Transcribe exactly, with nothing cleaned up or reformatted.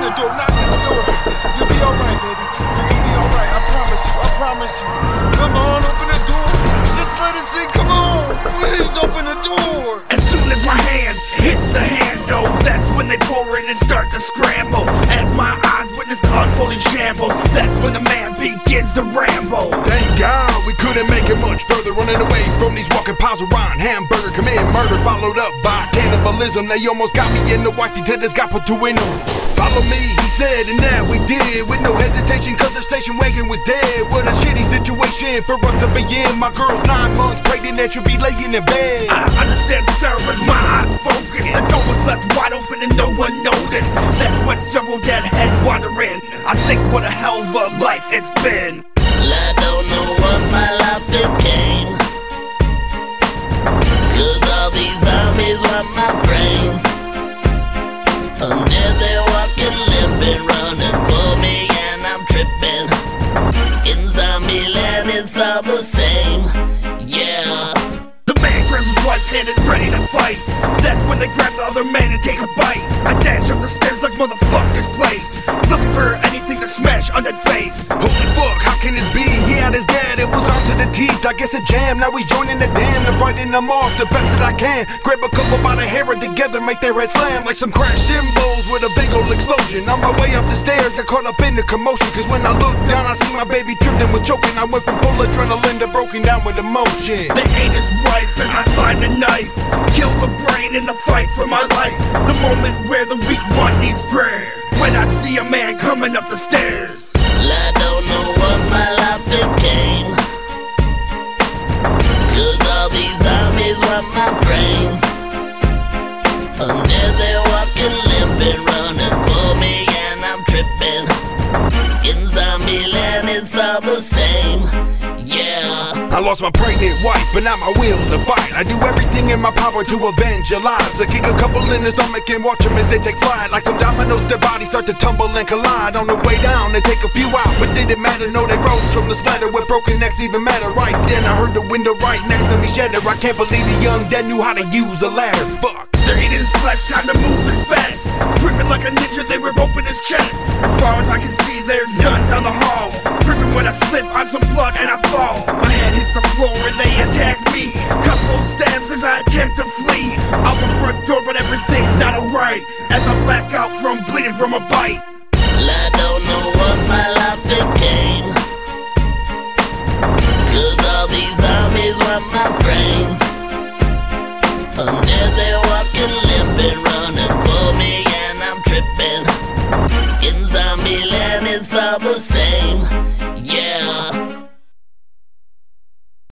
Open the door, knock on the door. You'll be alright, baby. You'll be alright, I promise you, I promise you. Come on, open the door. Just let us in, come on. Please open the door. As soon as my hand hits the handle, that's when they pour in and start to scramble. As my eyes witness the unfolding shambles, that's when the man begins to ramble. Thank God we couldn't make it much further, running away from these walking piles of rotten hamburger, committing murder, followed up by cannibalism. They almost got me in the wifey till this got put to in them. Follow me, he said, and that we did, with no hesitation, cause the station wagon was dead. What a shitty situation for us to be in. My girl's nine months pregnant and she'll be laying in bed. I understand, sir, but my eyes focused. The door was left wide open and no one noticed. That's when several dead heads wander in. I think what a hell of a life it's been. I don't know what my life became, cause all these zombies want my brains. And there they're walking, limping, running for me, and I'm tripping. In zombie land it's all the same, yeah. The man grabs his wife's hand and is ready to fight. That's when they grab the other man and take a bite. I dash up the stairs like motherfuck this place, looking for anything to smash on that face. Holy fuck, how can this be? He had his dad, it was on to the teeth. I guess a jam, now he's joining the dam and fighting them off the best that I can. Grab a couple by the hair and together make their head slam like some crash cymbals with a big old explosion. On my way up the stairs, got caught up in the commotion, cause when I looked down I see my baby tripped and was choking. I went from full adrenaline to broken down with emotion. They ate his wife as I find a knife, kill the brain in the fight for my life. The moment where the weak one needs prayer, when I see a man coming up the stairs. I don't know what my life became, cause all these zombies want my brains. And there they're walking, limping, running for me, and I'm tripping. In zombie land it's all the same, yeah. I lost my pregnant wife, but not my will to fight. I do everything in my power to avenge your lives. I kick a couple in the stomach and watch them as they take flight. Like some dominoes, their bodies start to tumble and collide. On the way down, they take a few out, but did it matter? No, they rose from the splatter with broken necks even matter. Right then, I heard the window right next to me shatter. I can't believe the young dead knew how to use a ladder. Fuck. They're eating his flesh, time to move his best. Dripping like a ninja, they rip open his chest. As far as I can see, there's none down the hall. Dripping when I slip on some blood and I fall. My head hits the floor and they attack me. Couple stabs as I attempt to flee out the front door, but everything's not alright as I black out from bleeding from a bite. I don't know what my life became, cause all these zombies want my brains. And